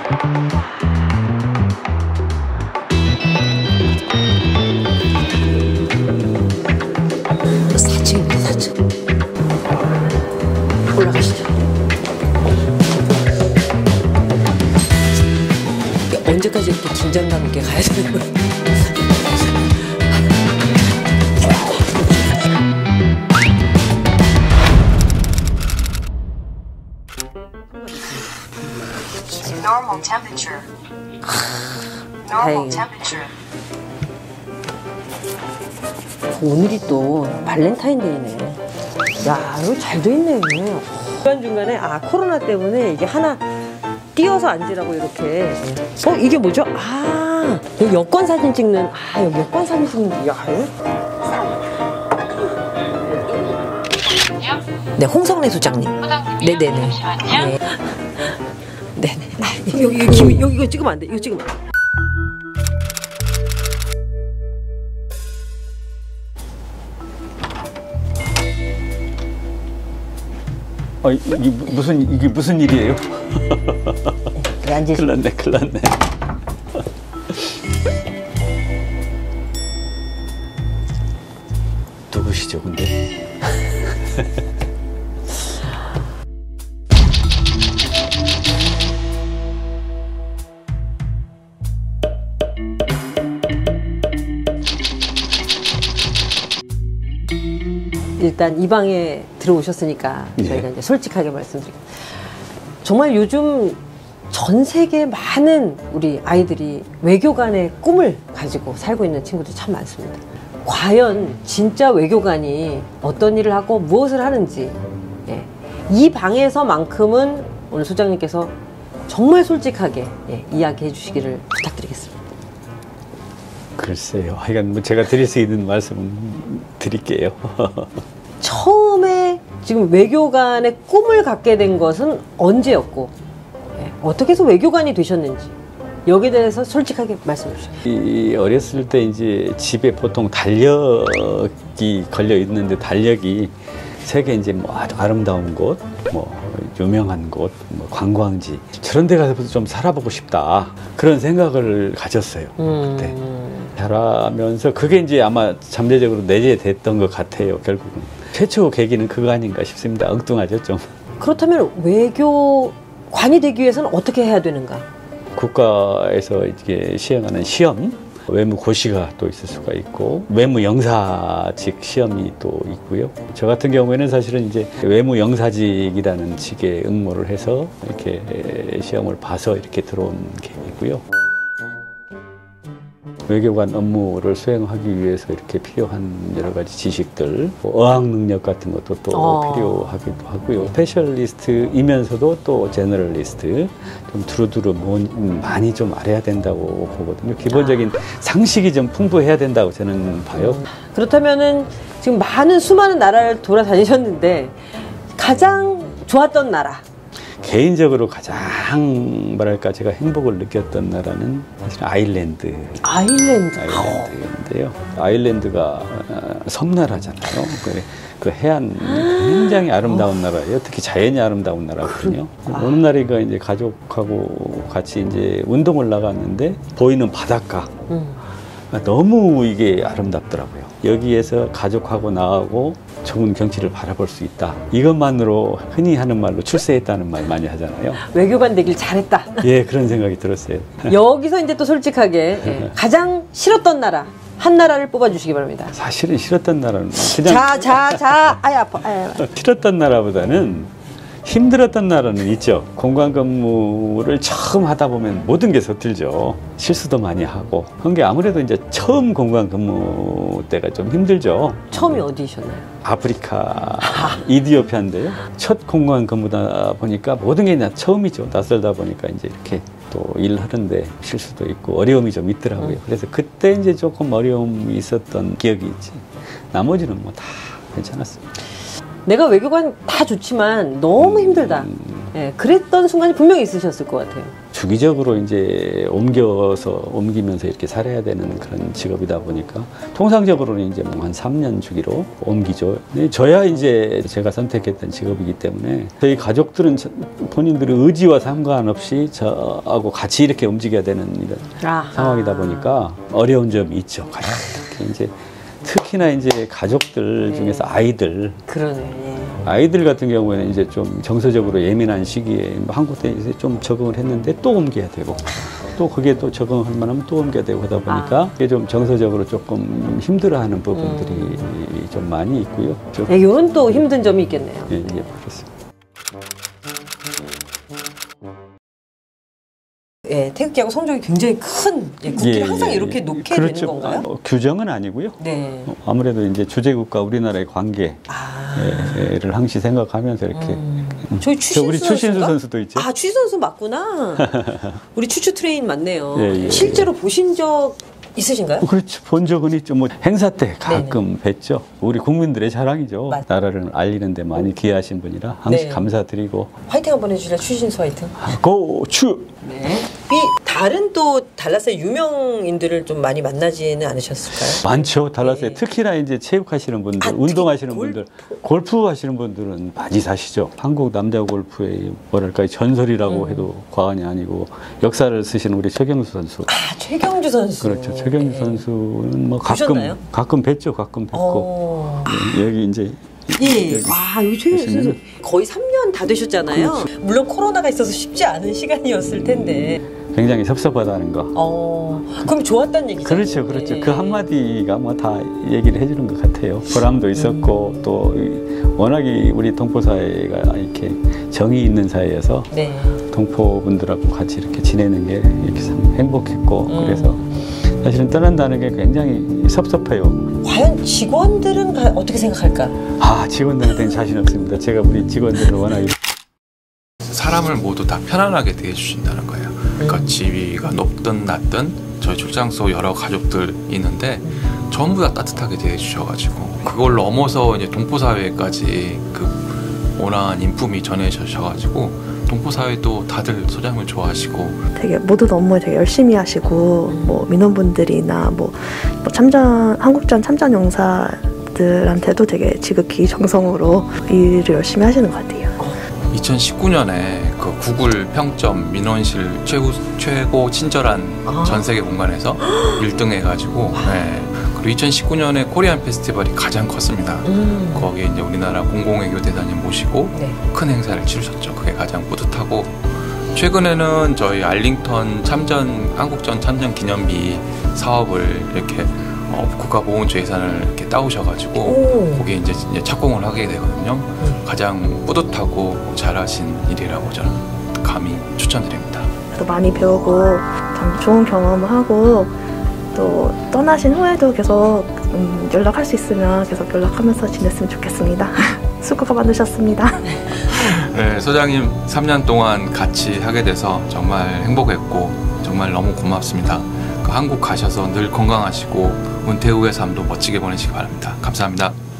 4층입니다, 4층. 올라가시죠. 언제까지 이렇게 긴장감 있게 가야 되는 거예요? Normal temperature. Normal temperature. 오늘이 또 발렌타인데이네. 야, 이거 잘 돼 있네. 중간중간에 코로나 때문에 이게 하나 띄어서 앉으라고 이렇게. 이게 뭐죠? 여기 여권 사진 찍는. 여기 여권 사진 찍는. 야, 네, 홍성래 소장님. 네네네. 네. 네네. 여기 이거 찍으면 안 돼. 이거 찍으면 안 돼. 이게 무슨 일이에요? 그래, 앉으시죠. 큰일 났네. 누구시죠, 근데? 일단 이 방에 들어오셨으니까 저희가 이제 솔직하게 말씀드릴게요. 정말 요즘 전 세계 많은 우리 아이들이 외교관의 꿈을 가지고 살고 있는 친구들이 참 많습니다. 과연 진짜 외교관이 어떤 일을 하고 무엇을 하는지, 이 방에서만큼은 오늘 소장님께서 정말 솔직하게 이야기해 주시기를 부탁드리겠습니다. 글쎄요. 하여간 제가 드릴 수 있는 말씀은 드릴게요. 처음에 지금 외교관의 꿈을 갖게 된 것은 언제였고, 어떻게 해서 외교관이 되셨는지 여기에 대해서 솔직하게 말씀해 주세요. 어렸을 때 이제 집에 보통 달력이 걸려 있는데, 달력이 세계 이제 아주 아름다운 곳, 유명한 곳, 관광지, 저런 데 가서 좀 살아보고 싶다, 그런 생각을 가졌어요. 그때 자라면서 그게 이제 아마 잠재적으로 내재됐던 것 같아요. 결국은 최초 계기는 그거 아닌가 싶습니다. 엉뚱하죠, 좀. 그렇다면 외교관이 되기 위해서는 어떻게 해야 되는가? 국가에서 이게 시행하는 시험, 외무고시가 또 있을 수가 있고, 외무영사직 시험이 또 있고요. 저 같은 경우에는 사실은 이제 외무영사직이라는 직에 응모를 해서 이렇게 시험을 봐서 이렇게 들어온 계기고요. 외교관 업무를 수행하기 위해서 이렇게 필요한 여러 가지 지식들, 어학 능력 같은 것도 또 필요하기도 하고요. 스페셜리스트이면서도 또 제너럴리스트, 좀 두루두루 많이 좀 알아야 된다고 보거든요. 기본적인 상식이 좀 풍부해야 된다고 저는 봐요. 그렇다면은 지금 수많은 나라를 돌아다니셨는데 가장 좋았던 나라? 개인적으로 가장 뭐랄까 제가 행복을 느꼈던 나라는 사실 아일랜드인데요. 아일랜드가 섬나라잖아요. 그 해안 굉장히 아름다운 나라예요. 특히 자연이 아름다운 나라거든요. 어느 날인가 이제 가족하고 같이 이제 운동을 나갔는데 보이는 바닷가, 너무 이게 아름답더라고요. 여기에서 가족하고 나하고 좋은 경치를 바라볼 수 있다. 이것만으로 흔히 하는 말로 출세했다는 말 많이 하잖아요. 외교관 되길 잘했다. 예, 그런 생각이 들었어요. 여기서 이제 또 솔직하게 가장 싫었던 나라 한 나라를 뽑아주시기 바랍니다. 사실은 싫었던 나라는 그냥 아야 아파. 싫었던 나라보다는 힘들었던 나라는 있죠. 공관 근무를 처음 하다 보면 모든 게 서툴죠. 실수도 많이 하고. 그런 게 아무래도 이제 처음 공관 근무 때가 좀 힘들죠. 처음이 어디셨나요? 아프리카 이디오피아인데요. 첫 공관 근무다 보니까 모든 게 그냥 처음이죠. 낯설다 보니까 이제 이렇게 또 일하는데 실수도 있고 어려움이 좀 있더라고요. 그래서 그때 이제 조금 어려움이 있었던 기억이 있지. 나머지는 뭐 다 괜찮았습니다. 내가 외교관 다 좋지만 너무 힘들다. 그랬던 순간이 분명히 있으셨을 것 같아요. 주기적으로 이제 옮기면서 이렇게 살아야 되는 그런 직업이다 보니까 통상적으로는 이제 뭐 한 3년 주기로 옮기죠. 저야 이제 제가 선택했던 직업이기 때문에 저희 가족들은 본인들의 의지와 상관없이 저하고 같이 이렇게 움직여야 되는 이런 상황이다 보니까 어려운 점이 있죠. 특히 이제 특히나 이제 가족들 중에서 아이들. 그러네. 아이들 같은 경우에는 이제 좀 정서적으로 예민한 시기에 한국 때 이제 좀 적응을 했는데 또 옮겨야 되고 또 그게 또 적응할 만하면 또 옮겨야 되고 하다 보니까 이게 좀 정서적으로 조금 힘들어하는 부분들이 좀 많이 있고요. 네, 이런 또 힘든 점이 있겠네요. 예, 그렇습니다. 예, 태극기하고 성적이 굉장히 큰 국기를 항상 이렇게 놓게 그렇죠. 되는 건가요? 규정은 아니고요. 네. 아무래도 이제 주재국과 우리나라의 관계를 항시 생각하면서 이렇게. 저희 추신수 우리 추신수 선수도 있죠. 아, 추신수 선수 맞구나. 우리 추추 트레인 맞네요. 예. 실제로 보신 적 있으신가요? 그렇죠. 본 적은 있죠. 뭐 행사 때 가끔 뵀죠. 우리 국민들의 자랑이죠. 나라를 알리는 데 많이 기여하신 분이라 항상 감사드리고. 화이팅 한번 해주실래요? 추신수 화이팅. 고추! 네. 이 다른 또 달라스의 유명인들을 좀 많이 만나지는 않으셨을까요? 많죠. 달라스에 특히나 이제 체육하시는 분들, 운동하시는 분들, 골프 하시는 분들은 많이 사시죠. 한국 남자 골프의 뭐랄까 전설이라고 해도 과언이 아니고 역사를 쓰시는 우리 최경주 선수. 아, 최경주 선수. 그렇죠. 최경주 선수는 뭐 보셨나요? 가끔 뵀죠. 가끔 뵙고. 여기 이제 예. 와, 여기 최경주 선수 거의 3년 다 되셨잖아요. 그렇죠. 물론 코로나가 있어서 쉽지 않은 시간이었을 텐데. 굉장히 섭섭하다는 거. 그럼 좋았다는 얘기죠. 그렇죠. 그 한마디가 뭐 다 얘기를 해주는 것 같아요. 보람도 있었고 또 워낙에 우리 동포사회가 이렇게 정이 있는 사회여서 동포분들하고 같이 이렇게 지내는 게 이렇게 참 행복했고 그래서 사실은 떠난다는 게 굉장히 섭섭해요. 과연 직원들은 어떻게 생각할까? 아, 직원들한테는 자신 없습니다. 제가 우리 직원들을 워낙에 사람을 모두 다 편안하게 대해주신다는 거예요. 그러니까 지위가 높든 낮든 저희 출장소 여러 가족들 있는데 전부 다 따뜻하게 대해주셔가지고 그걸 넘어서 이제 동포사회까지 그 온화한 인품이 전해주셔가지고 동포사회도 다들 소장을 좋아하시고 되게 모두 업무 되게 열심히 하시고 뭐 민원분들이나 뭐 한국전 참전 용사들한테도 되게 지극히 정성으로 일을 열심히 하시는 것 같아요. 2019년에 그 구글 평점 민원실 최고 친절한 전 세계 공간에서 1등 해가지고 그리고 2019년에 코리안 페스티벌이 가장 컸습니다. 거기에 이제 우리나라 공공외교 대사님 모시고 큰 행사를 치르셨죠. 그게 가장 뿌듯하고 최근에는 저희 알링턴 한국전 참전 기념비 사업을 이렇게 국가보훈처 예산을 이렇게 따오셔가지고 거기에 이제 착공을 하게 되거든요. 가장 뿌듯하고 잘하신 일이라고 저는 감히 추천드립니다. 또 많이 배우고 참 좋은 경험을 하고 또 떠나신 후에도 계속 연락할 수 있으면 계속 연락하면서 지냈으면 좋겠습니다. 수고가 많으셨습니다. 네, 소장님 3년 동안 같이 하게 돼서 정말 행복했고 정말 너무 고맙습니다. 한국 가셔서 늘 건강하시고 은퇴 후의 삶도 멋지게 보내시기 바랍니다. 감사합니다.